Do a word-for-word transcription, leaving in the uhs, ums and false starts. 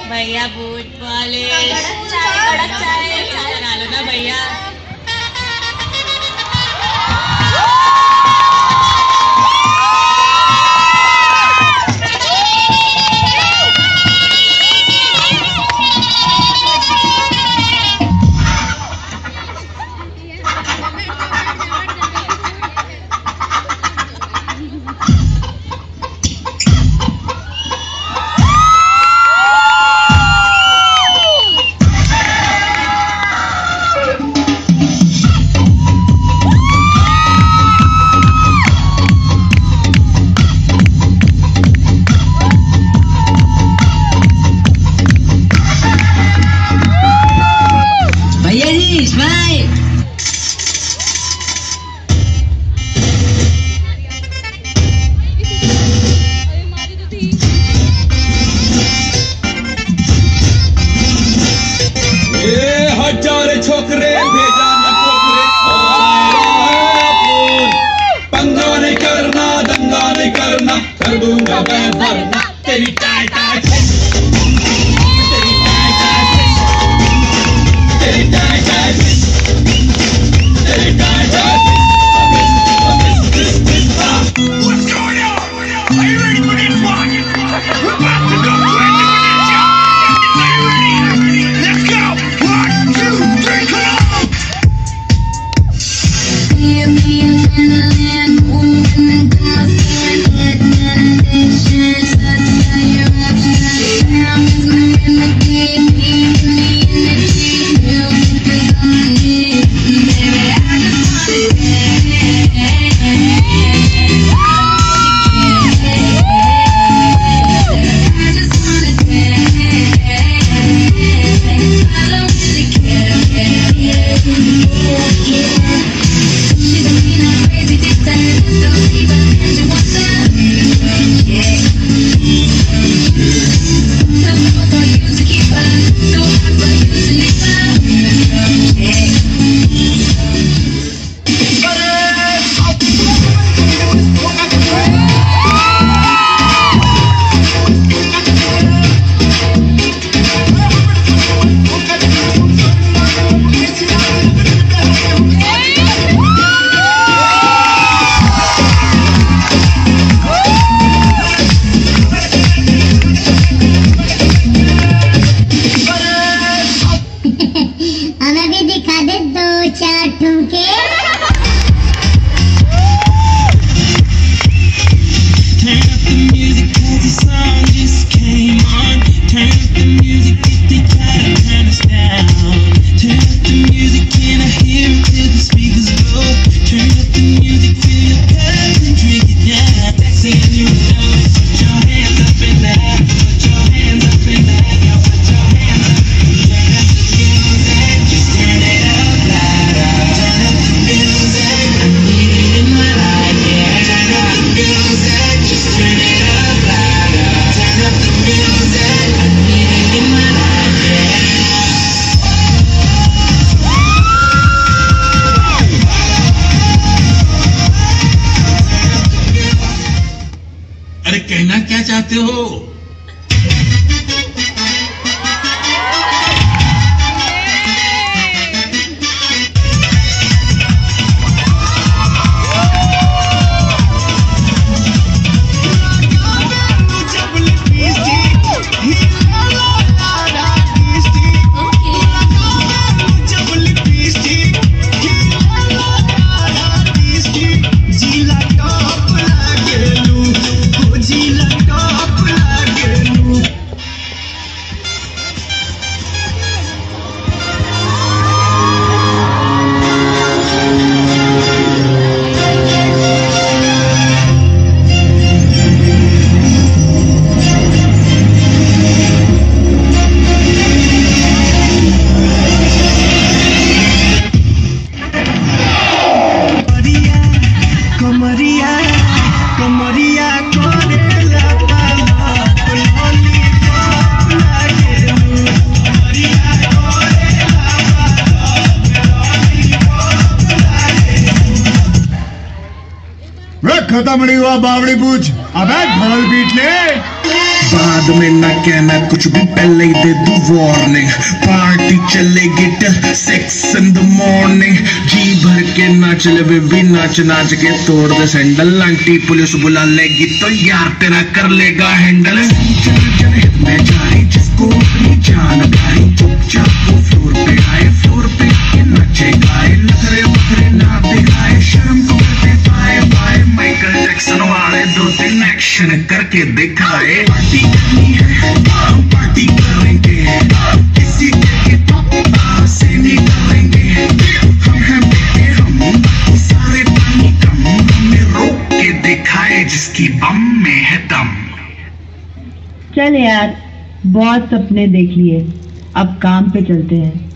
भैया बूट वाले कड़क चाय बना लो ना भैया। छोकरे भेजा न छोकरे पंगा नहीं करना दंगा नहीं करना कर दूंगा मैं भरना तेरी टाई टाई तेरी टाई टाई तेरी टाई टाई तेरी टाई टाई। What's going on? Are you ready for this one? We're about to go crazy with this job. Are you ready? Let's go. One, two, three, come on. Feel the adrenaline moving into my skin, getting an addiction. That's how you're raptured. Now is my remedy. Keep me in the deep. Music is all I need. Baby, I just wanna कहना क्या चाहते हो? जी लगा खत्म नहीं हुआ बावड़ी पूछ, अबे ढोल पीट ले। बाद में ना कहना कुछ भी, पहले ही दे दूं वार्निंग। पार्टी चलेगी till six in the morning. जी भर के नाच ले बेबी, नाच नाच के तोड़ दे सैंडल। आंटी पुलिस बुला लेगी तो यार तेरा कर लेगा हैंडल। मैं जारी जिसको अपनी जान भाई, चुपचाप वो फ्लोर पे आए, फ्लोर पे आके नाचे गाए। नखरे बखरे ना दिखाए, शर्म को करते पाए पाए। माइकल जैक्सन वाले दो तीन एक्शन करके दिखाए। पार्टी करनी है, पार्टी करेंगे, किसी के पापा से नहीं करेंगे। हम हैं बेटे हम, सारे पानी कम, हमें रोक के दिखाए जिसकी बम में है दम। चल यार, बहुत सपने देख लिए, अब काम पे चलते हैं।